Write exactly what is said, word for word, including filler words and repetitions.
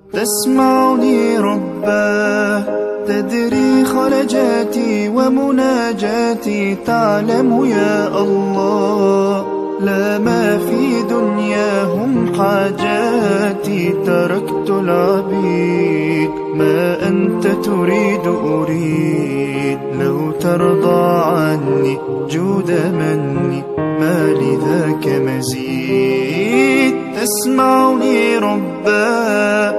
تسمعني رباه، تدري خلجاتي ومناجاتي، تعلم يا الله لا ما في دنياهم حاجاتي. تركت العبيد، ما أنت تريد أريد، لو ترضى عني جود مني ما لذاك مزيد. تسمعني رباه،